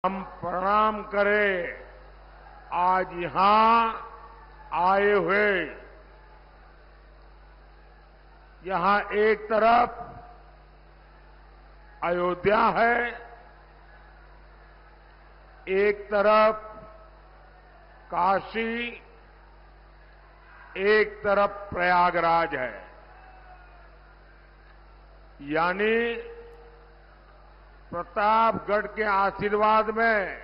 हम प्रणाम करें आज यहां आए हुए। यहां एक तरफ अयोध्या है, एक तरफ काशी, एक तरफ प्रयागराज है। यानी प्रतापगढ़ के आशीर्वाद में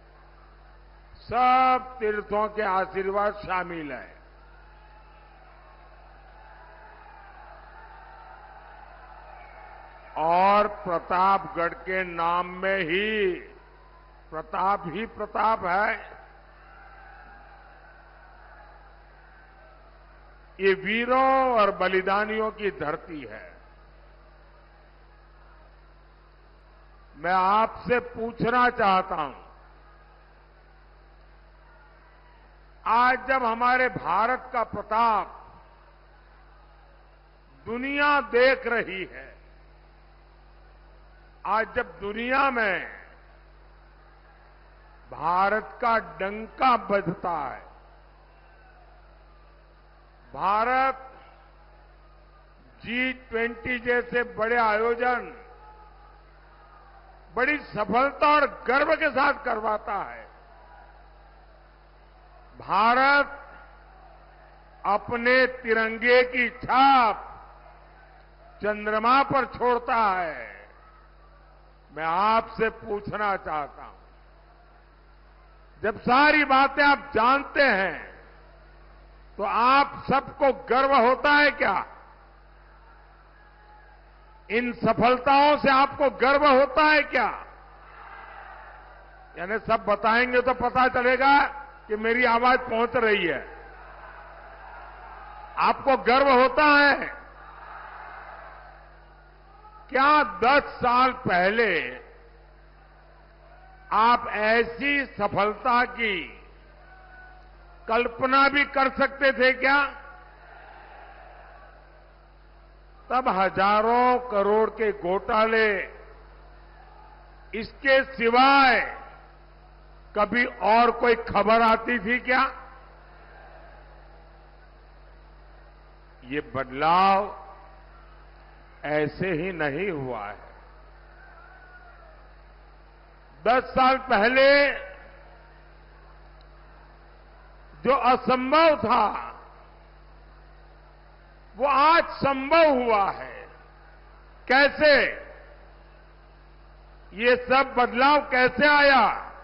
सब तीर्थों के आशीर्वाद शामिल है। और प्रतापगढ़ के नाम में ही प्रताप है। ये वीरों और बलिदानियों की धरती है। मैं आपसे पूछना चाहता हूं, आज जब हमारे भारत का प्रताप दुनिया देख रही है, आज जब दुनिया में भारत का डंका बजता है, भारत G20 जैसे बड़े आयोजन बड़ी सफलता और गर्व के साथ करवाता है, भारत अपने तिरंगे की छाप चंद्रमा पर छोड़ता है। मैं आपसे पूछना चाहता हूं, जब सारी बातें आप जानते हैं तो आप सबको गर्व होता है क्या? इन सफलताओं से आपको गर्व होता है क्या? यानी सब बताएंगे तो पता चलेगा कि मेरी आवाज पहुंच रही है। आपको गर्व होता है क्या? 10 साल पहले आप ऐसी सफलता की कल्पना भी कर सकते थे क्या? तब हजारों करोड़ के घोटाले, इसके सिवाय कभी और कोई खबर आती थी क्या? ये बदलाव ऐसे ही नहीं हुआ है। 10 साल पहले जो असंभव था वो आज संभव हुआ है। कैसे? ये सब बदलाव कैसे आया?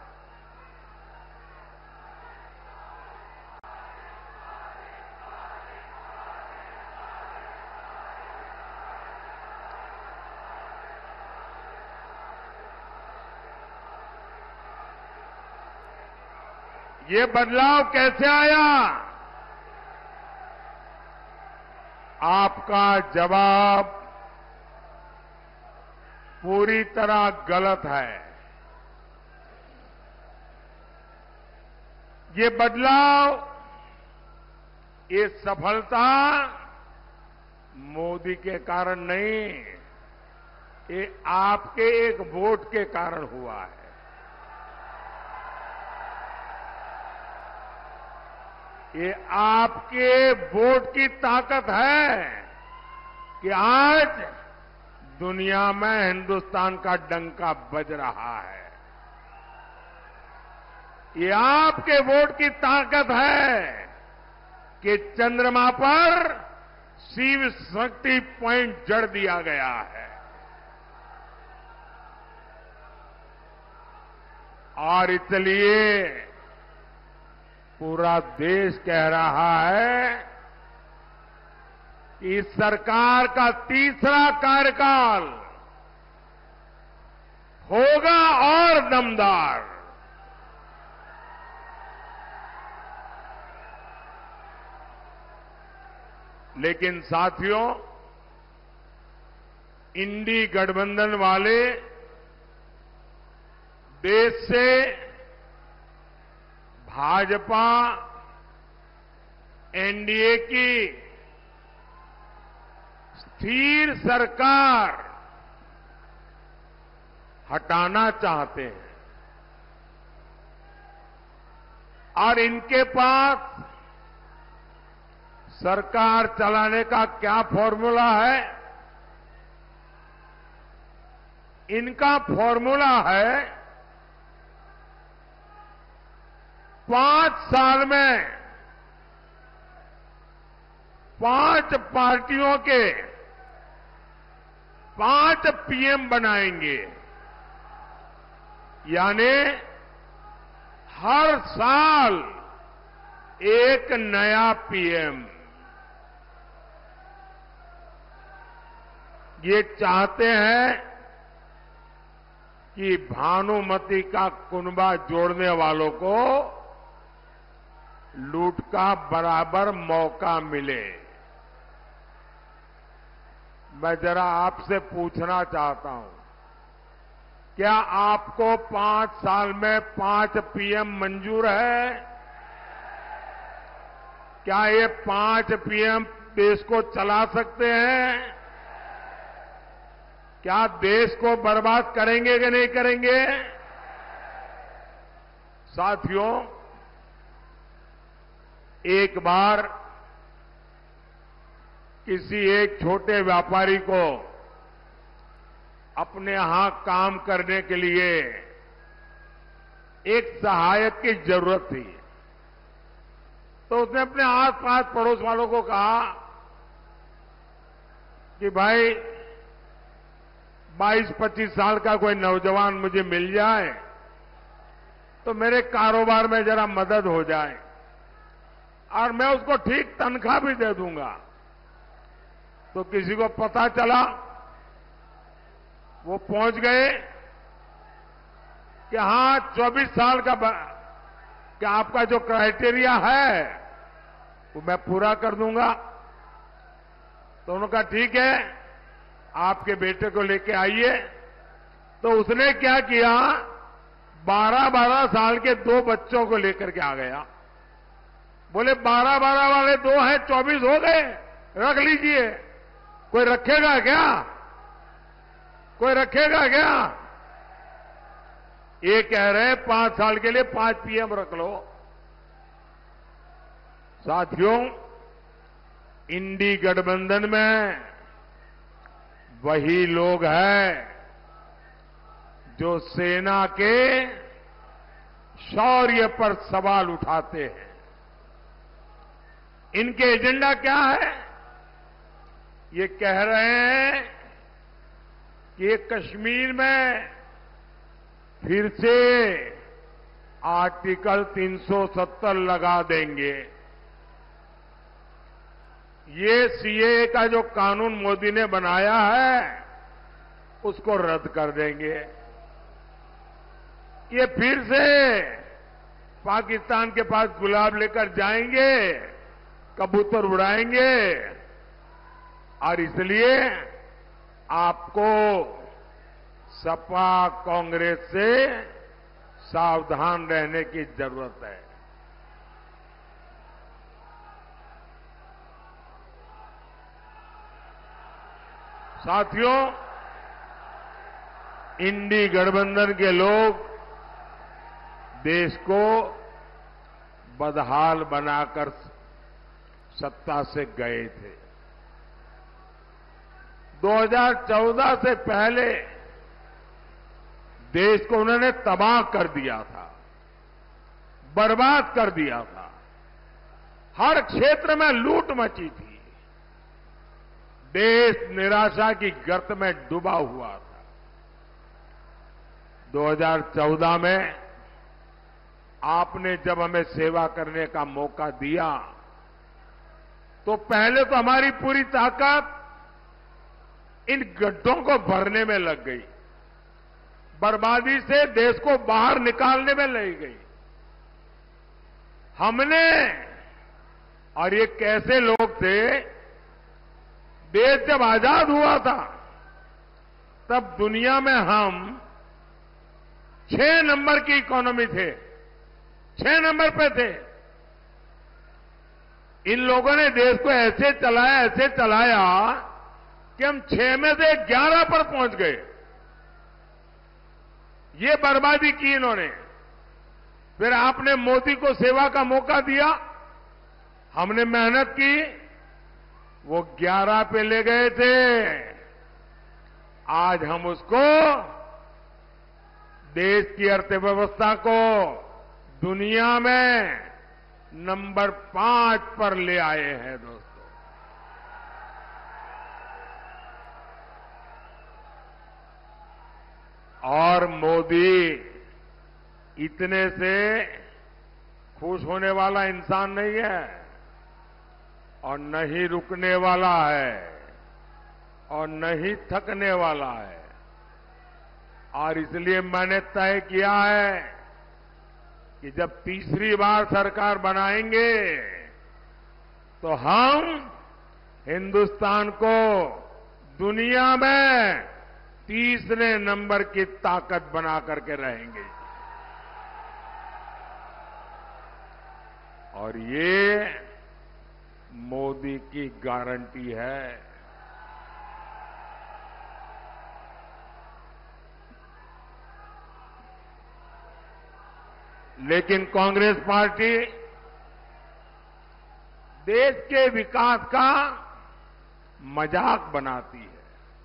ये बदलाव कैसे आया? आपका जवाब पूरी तरह गलत है। ये बदलाव, ये सफलता मोदी के कारण नहीं, ये आपके एक वोट के कारण हुआ है। ये आपके वोट की ताकत है कि आज दुनिया में हिंदुस्तान का डंका बज रहा है। ये आपके वोट की ताकत है कि चंद्रमा पर शिव शक्ति पॉइंट जड़ दिया गया है। और इसलिए पूरा देश कह रहा है कि इस सरकार का तीसरा कार्यकाल होगा और दमदार। लेकिन साथियों, इंडी गठबंधन वाले देश से भाजपा, एनडीए की स्थिर सरकार हटाना चाहते हैं। और इनके पास सरकार चलाने का क्या फॉर्मूला है? इनका फॉर्मूला है 5 साल में 5 पार्टियों के 5 पीएम बनाएंगे। यानी हर साल एक नया पीएम। ये चाहते हैं कि भानुमति का कुनबा जोड़ने वालों को लूट का बराबर मौका मिले। मैं जरा आपसे पूछना चाहता हूं, क्या आपको 5 साल में 5 पीएम मंजूर है? क्या ये 5 पीएम देश को चला सकते हैं? क्या देश को बर्बाद करेंगे कि नहीं करेंगे? साथियों, एक बार किसी एक छोटे व्यापारी को अपने यहां काम करने के लिए एक सहायक की जरूरत थी। तो उसने अपने आस-पास पड़ोस वालों को कहा कि भाई 22-25 साल का कोई नौजवान मुझे मिल जाए तो मेरे कारोबार में जरा मदद हो जाए और मैं उसको ठीक तनख्वाह भी दे दूंगा। तो किसी को पता चला, वो पहुंच गए कि हां 24 साल का क्या आपका जो क्राइटेरिया है वो मैं पूरा कर दूंगा। तो उन्होंने कहा ठीक है, आपके बेटे को लेके आइए। तो उसने क्या किया, 12-12 साल के 2 बच्चों को लेकर के आ गया। बोले 12-12 वाले 2 हैं, 24 हो गए, रख लीजिए। कोई रखेगा क्या? कोई रखेगा क्या? ये कह रहे हैं 5 साल के लिए 5 पीएम रख लो। साथियों, इंडी गठबंधन में वही लोग हैं जो सेना के शौर्य पर सवाल उठाते हैं। इनके एजेंडा क्या है? ये कह रहे हैं कि ये कश्मीर में फिर से आर्टिकल 370 लगा देंगे। ये सीएए का जो कानून मोदी ने बनाया है उसको रद्द कर देंगे। ये फिर से पाकिस्तान के पास गुलाब लेकर जाएंगे, कबूतर उड़ाएंगे। और इसलिए आपको सपा कांग्रेस से सावधान रहने की जरूरत है। साथियों, इंडी गठबंधन के लोग देश को बदहाल बनाकर सत्ता से गए थे। 2014 से पहले देश को उन्होंने तबाह कर दिया था, बर्बाद कर दिया था। हर क्षेत्र में लूट मची थी। देश निराशा की गर्त में डूबा हुआ था। 2014 में आपने जब हमें सेवा करने का मौका दिया तो पहले तो हमारी पूरी ताकत इन गड्ढों को भरने में लग गई, बर्बादी से देश को बाहर निकालने में लग गई। हमने, और ये कैसे लोग थे, देश जब आजाद हुआ था तब दुनिया में हम 6 नंबर की इकोनॉमी थे, 6 नंबर पे थे। इन लोगों ने देश को ऐसे चलाया कि हम 6 में से 11 पर पहुंच गए। ये बर्बादी की इन्होंने। फिर आपने मोदी को सेवा का मौका दिया, हमने मेहनत की, वो 11 पे ले गए थे। आज हम उसको, देश की अर्थव्यवस्था को दुनिया में नंबर 5 पर ले आए हैं दोस्तों। और मोदी इतने से खुश होने वाला इंसान नहीं है और न ही रुकने वाला है और न ही थकने वाला है। और इसलिए मैंने तय किया है कि जब तीसरी बार सरकार बनाएंगे तो हम हिंदुस्तान को दुनिया में तीसरे नंबर की ताकत बना करके रहेंगे। और ये मोदी की गारंटी है। लेकिन कांग्रेस पार्टी देश के विकास का मजाक बनाती है।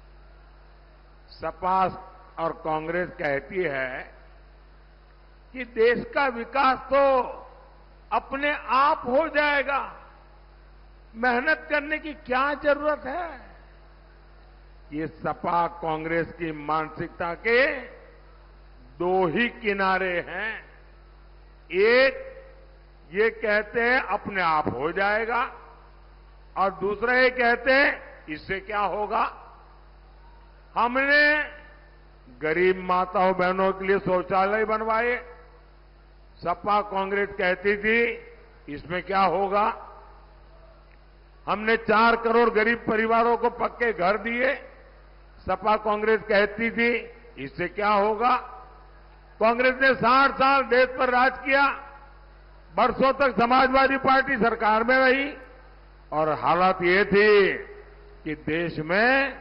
सपा और कांग्रेस कहती है कि देश का विकास तो अपने आप हो जाएगा, मेहनत करने की क्या जरूरत है। ये सपा कांग्रेस की मानसिकता के दो ही किनारे हैं। एक, ये कहते हैं अपने आप हो जाएगा, और दूसरा ये कहते हैं इससे क्या होगा। हमने गरीब माताओं बहनों के लिए शौचालय बनवाए, सपा कांग्रेस कहती थी इसमें क्या होगा। हमने 4 करोड़ गरीब परिवारों को पक्के घर दिए, सपा कांग्रेस कहती थी इससे क्या होगा। कांग्रेस ने 60 साल देश पर राज किया, बरसों तक समाजवादी पार्टी सरकार में रही, और हालात ये थी कि देश में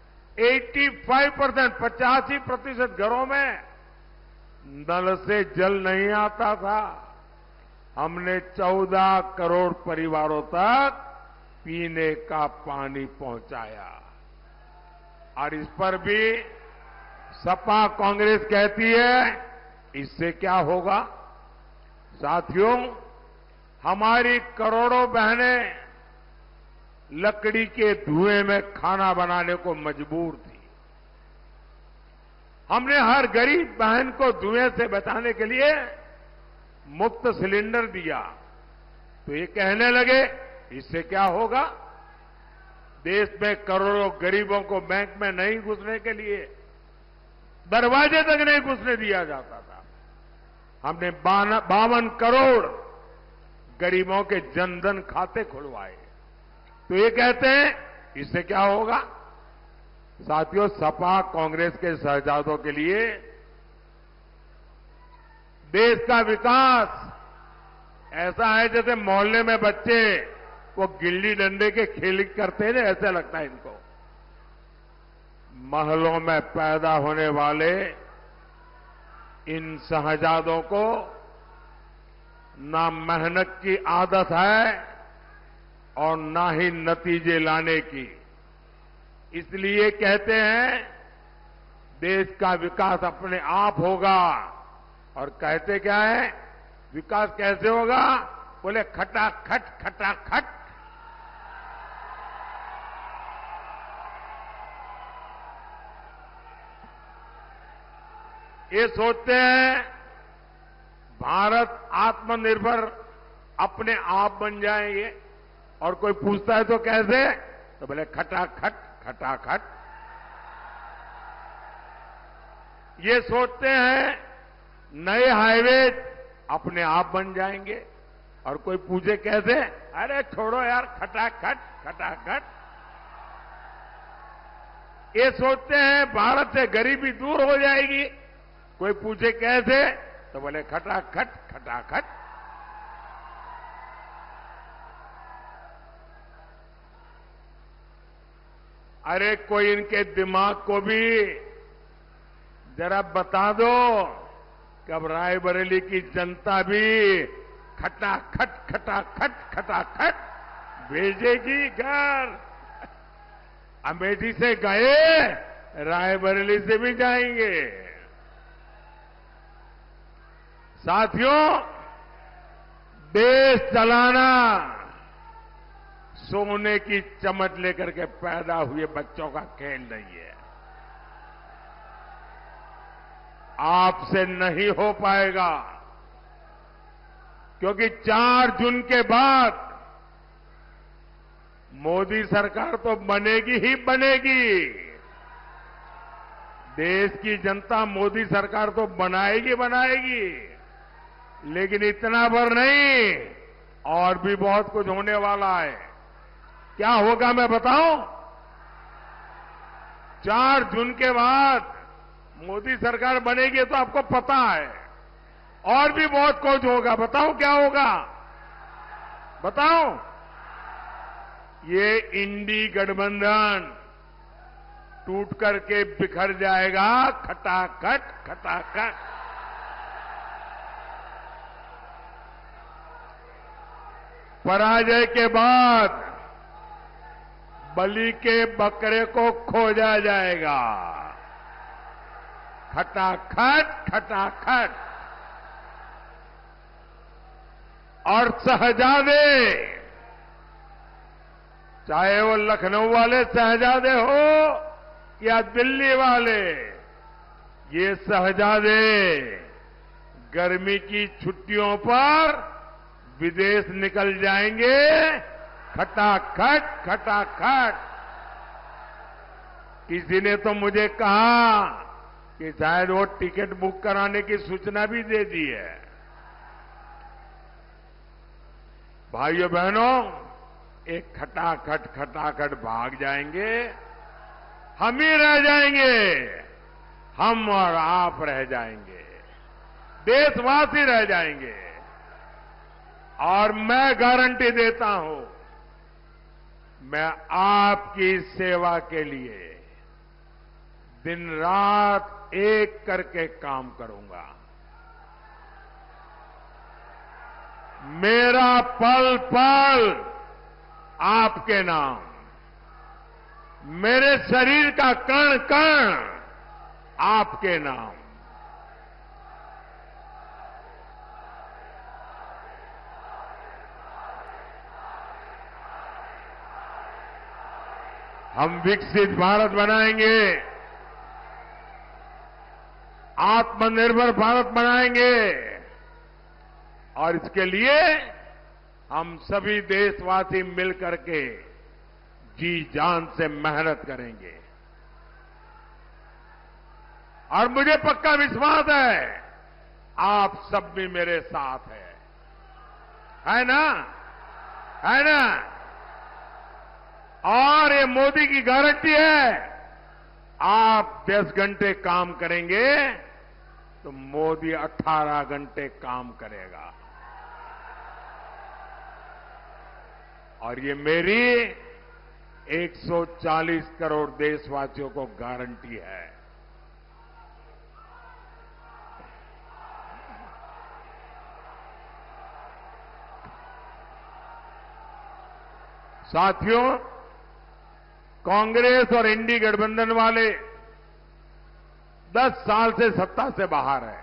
85% घरों में नल से जल नहीं आता था। हमने 14 करोड़ परिवारों तक पीने का पानी पहुंचाया। और इस पर भी सपा कांग्रेस कहती है इससे क्या होगा। साथियों, हमारी करोड़ों बहनें लकड़ी के धुएं में खाना बनाने को मजबूर थी। हमने हर गरीब बहन को धुएं से बचाने के लिए मुफ्त सिलेंडर दिया। तो ये कहने लगे इससे क्या होगा। देश में करोड़ों गरीबों को बैंक में नहीं घुसने के लिए दरवाजे तक नहीं घुसने दिया जाता था। हमने 52 करोड़ गरीबों के जनधन खाते खुलवाए। तो ये कहते हैं इससे क्या होगा। साथियों, सपा कांग्रेस के शहजादों के लिए देश का विकास ऐसा है जैसे मोहल्ले में बच्चे वो गिल्ली डंडे के खेल करते हैं, ऐसा लगता है इनको। महलों में पैदा होने वाले इन शहजादों को ना मेहनत की आदत है और ना ही नतीजे लाने की। इसलिए कहते हैं देश का विकास अपने आप होगा। और कहते क्या है, विकास कैसे होगा। बोले खटाखट खटाखट। ये सोचते हैं भारत आत्मनिर्भर अपने आप बन जाएंगे, और कोई पूछता है तो कैसे, तो बोले खटाखट खटाखट। ये सोचते हैं नए हाईवे अपने आप बन जाएंगे, और कोई पूछे कैसे, अरे छोड़ो यार खटाखट खटाखट। ये सोचते हैं भारत से गरीबी दूर हो जाएगी, कोई पूछे कैसे, तो बोले खटाखट खटाखट। अरे कोई इनके दिमाग को भी जरा बता दो कब रायबरेली की जनता भी खटाखट खटाखट खटाखट भेजेगी घर। अमेठी से गए, रायबरेली से भी जाएंगे। साथियों, देश चलाना सोने की चमच लेकर के पैदा हुए बच्चों का खेल नहीं है। आपसे नहीं हो पाएगा, क्योंकि 4 जून के बाद मोदी सरकार तो बनेगी ही बनेगी। देश की जनता मोदी सरकार तो बनाएगी बनाएगी, लेकिन इतना भर नहीं, और भी बहुत कुछ होने वाला है। क्या होगा मैं बताऊं? 4 जून के बाद मोदी सरकार बनेगी तो आपको पता है, और भी बहुत कुछ होगा। बताऊं क्या होगा? बताऊं? ये इंडी गठबंधन टूट करके बिखर जाएगा, खटाखट खटाखट। पराजय के बाद बलि के बकरे को खोजा जाएगा, खटाखट खटाखट। और शहजादे, चाहे वो लखनऊ वाले शहजादे हो या दिल्ली वाले, ये शहजादे गर्मी की छुट्टियों पर विदेश निकल जाएंगे, खटाखट खटाखट। किसी ने तो मुझे कहा कि शायद वो टिकट बुक कराने की सूचना भी दे दी है। भाइयों बहनों, एक खटाखट खटाखट भाग जाएंगे, हम ही रह जाएंगे, हम और आप रह जाएंगे, देशवासी रह जाएंगे। और मैं गारंटी देता हूं, मैं आपकी सेवा के लिए दिन रात एक करके काम करूंगा। मेरा पल पल आपके नाम, मेरे शरीर का कण कण आपके नाम। हम विकसित भारत बनाएंगे, आत्मनिर्भर भारत बनाएंगे, और इसके लिए हम सभी देशवासी मिलकर के जी जान से मेहनत करेंगे। और मुझे पक्का विश्वास है, आप सब भी मेरे साथ है ना? है ना? और ये मोदी की गारंटी है, आप 10 घंटे काम करेंगे तो मोदी 18 घंटे काम करेगा। और ये मेरी 140 करोड़ देशवासियों को गारंटी है। साथियों, कांग्रेस और इंडी गठबंधन वाले 10 साल से सत्ता से बाहर है।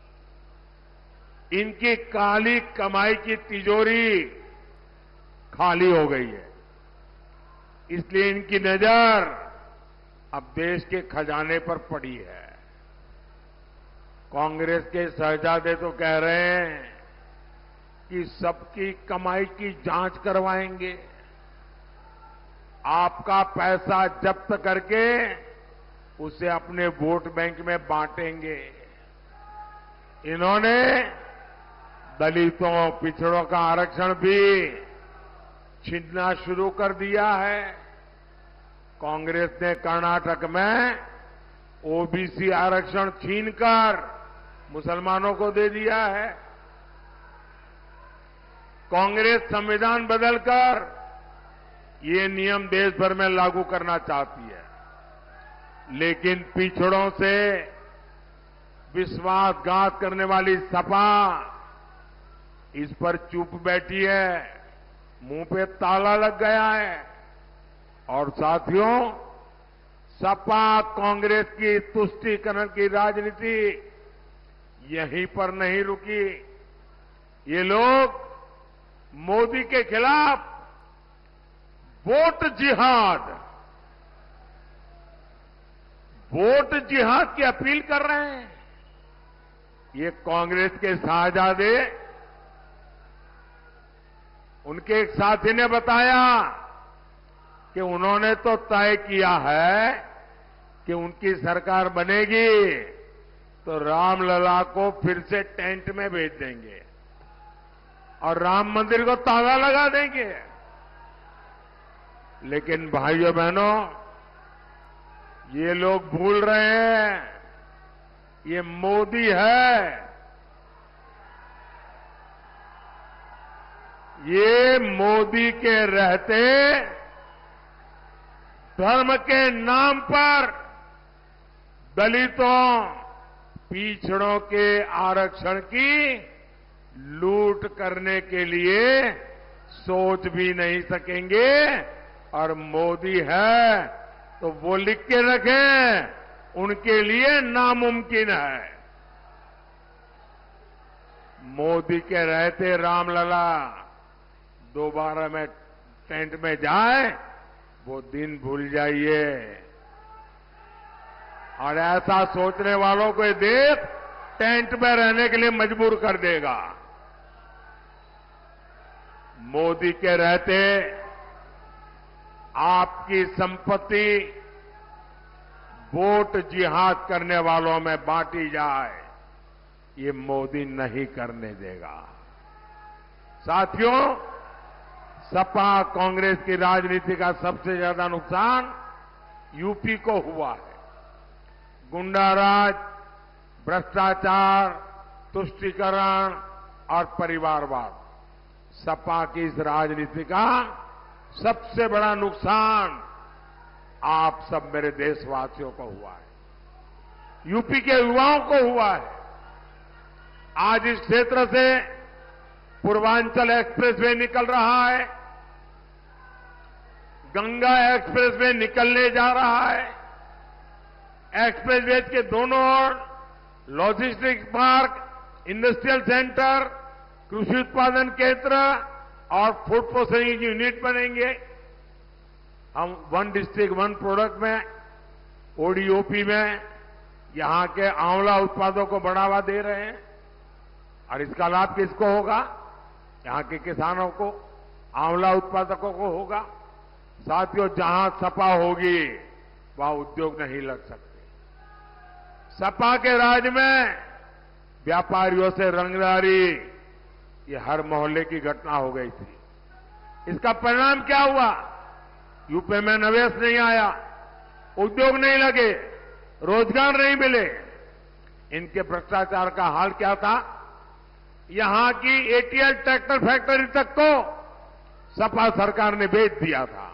इनकी काली कमाई की तिजोरी खाली हो गई है, इसलिए इनकी नजर अब देश के खजाने पर पड़ी है। कांग्रेस के शहजादे तो कह रहे हैं कि सबकी कमाई की जांच करवाएंगे, आपका पैसा जब्त करके उसे अपने वोट बैंक में बांटेंगे। इन्होंने दलितों, पिछड़ों का आरक्षण भी छीनना शुरू कर दिया है। कांग्रेस ने कर्नाटक में ओबीसी आरक्षण छीनकर मुसलमानों को दे दिया है। कांग्रेस संविधान बदलकर ये नियम देश भर में लागू करना चाहती है, लेकिन पिछड़ों से विश्वासघात करने वाली सपा इस पर चुप बैठी है, मुंह पे ताला लग गया है। और साथियों, सपा कांग्रेस की तुष्टीकरण की राजनीति यहीं पर नहीं रुकी। ये लोग मोदी के खिलाफ वोट जिहाद की अपील कर रहे हैं। ये कांग्रेस के शाहजादे, उनके एक साथी ने बताया कि उन्होंने तो तय किया है कि उनकी सरकार बनेगी तो रामलला को फिर से टेंट में भेज देंगे और राम मंदिर को ताला लगा देंगे। लेकिन भाइयों बहनों, ये लोग भूल रहे हैं, ये मोदी है, ये मोदी के रहते धर्म के नाम पर दलितों, पिछड़ों के आरक्षण की लूट करने के लिए सोच भी नहीं सकेंगे। और मोदी है तो वो लिख के रखें, उनके लिए नामुमकिन है। मोदी के रहते रामलला दोबारा में टेंट में जाए, वो दिन भूल जाइए। और ऐसा सोचने वालों को ये देश टेंट में रहने के लिए मजबूर कर देगा। मोदी के रहते आपकी संपत्ति वोट जिहाद करने वालों में बांटी जाए, ये मोदी नहीं करने देगा। साथियों, सपा कांग्रेस की राजनीति का सबसे ज्यादा नुकसान यूपी को हुआ है। गुंडाराज, भ्रष्टाचार, तुष्टीकरण और परिवारवाद, सपा की इस राजनीति का सबसे बड़ा नुकसान आप सब मेरे देशवासियों को हुआ है, यूपी के युवाओं को हुआ है। आज इस क्षेत्र से पूर्वांचल एक्सप्रेसवे निकल रहा है, गंगा एक्सप्रेसवे निकलने जा रहा है। एक्सप्रेसवे के दोनों ओर लॉजिस्टिक पार्क, इंडस्ट्रियल सेंटर, कृषि उत्पादन केंद्र और फूड प्रोसेसिंग यूनिट बनेंगे। हम वन डिस्ट्रिक्ट वन प्रोडक्ट में, ओडीओपी में यहां के आंवला उत्पादों को बढ़ावा दे रहे हैं। और इसका लाभ किसको होगा? यहां के किसानों को, आंवला उत्पादकों को होगा। साथियों, जहां सपा होगी वहां उद्योग नहीं लग सकते। सपा के राज में व्यापारियों से रंगदारी, ये हर मोहल्ले की घटना हो गई थी। इसका परिणाम क्या हुआ? यूपी में निवेश नहीं आया, उद्योग नहीं लगे, रोजगार नहीं मिले। इनके भ्रष्टाचार का हाल क्या था? यहां की एटीएल ट्रैक्टर फैक्ट्री तक को सपा सरकार ने बेच दिया था।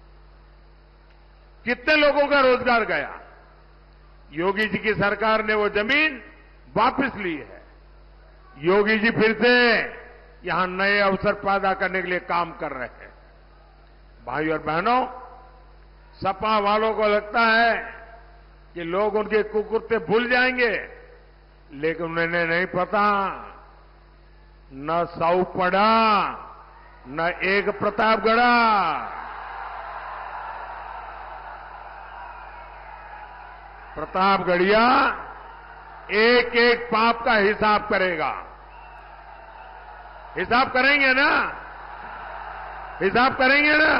कितने लोगों का रोजगार गया? योगी जी की सरकार ने वो जमीन वापस ली है। योगी जी फिर से यहां नए अवसर पैदा करने के लिए काम कर रहे हैं। भाई और बहनों, सपा वालों को लगता है कि लोग उनके कुकुरते भूल जाएंगे, लेकिन उन्हें नहीं पता, न साउ पड़ा न एक प्रतापगढ़ा। प्रतापगढ़िया एक एक पाप का हिसाब करेगा। हिसाब करेंगे ना? हिसाब करेंगे ना?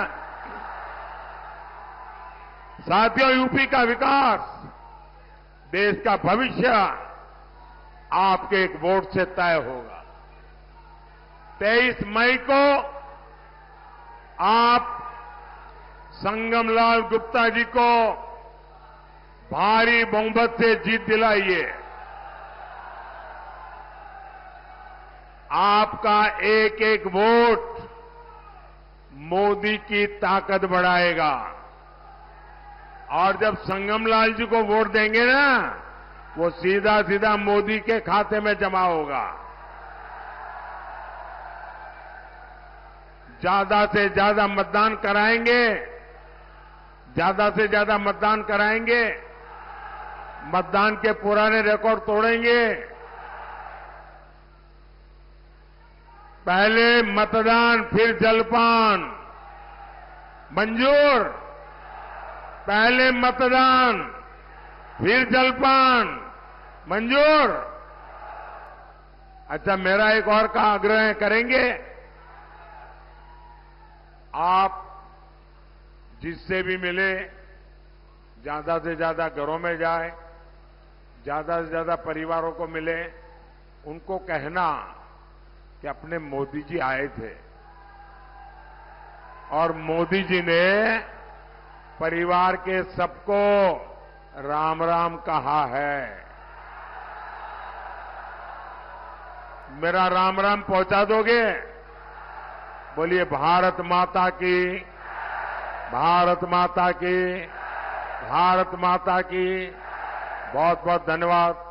साथियों, यूपी का विकास, देश का भविष्य आपके एक वोट से तय होगा। 23 मई को आप संगमलाल गुप्ता जी को भारी बहुमत से जीत दिलाइए। आपका एक एक वोट मोदी की ताकत बढ़ाएगा। और जब संगमलाल जी को वोट देंगे ना, वो सीधा सीधा मोदी के खाते में जमा होगा। ज्यादा से ज्यादा मतदान कराएंगे, ज्यादा से ज्यादा मतदान कराएंगे, मतदान के पुराने रिकॉर्ड तोड़ेंगे। पहले मतदान फिर जलपान, मंजूर? पहले मतदान फिर जलपान, मंजूर? अच्छा, मेरा एक और का आग्रह करेंगे, आप जिससे भी मिले ज्यादा से ज्यादा घरों में जाए, ज्यादा से ज्यादा परिवारों को मिले, उनको कहना कि अपने मोदी जी आए थे और मोदी जी ने परिवार के सबको राम राम कहा है। मेरा राम राम पहुंचा दोगे? बोलिए भारत माता की, भारत माता की, भारत माता की। बहुत बहुत धन्यवाद।